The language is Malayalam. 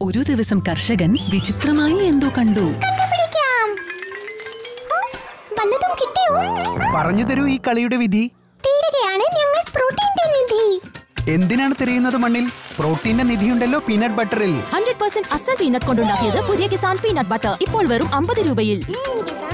ഒരു ദിവസം കർഷകൻ വിചിത്രമായി എന്തോ കണ്ടു. പറഞ്ഞു തരൂ ഈ കളിയുടെ വിധി. എന്തിനാണ് തിരയുന്നത് മണ്ണിൽ? പ്രോട്ടീന്റെ നിധിയുണ്ടല്ലോ പീനട്ട് ബട്ടറിൽ. 100% അസൽ പീനട്ട് കൊണ്ടുണ്ടാക്കിയത് പുതിയ കിസാൻ പീനട്ട് ബട്ടർ ഇപ്പോൾ വെറും 50 രൂപയിൽ.